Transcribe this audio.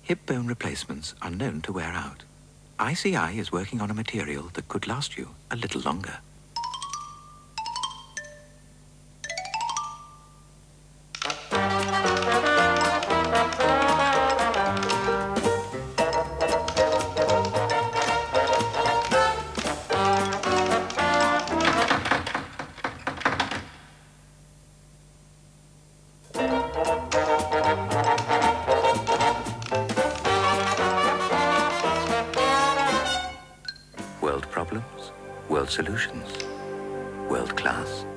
Hip bone replacements are known to wear out. ICI is working on a material that could last you a little longer. World problems, world solutions, world class.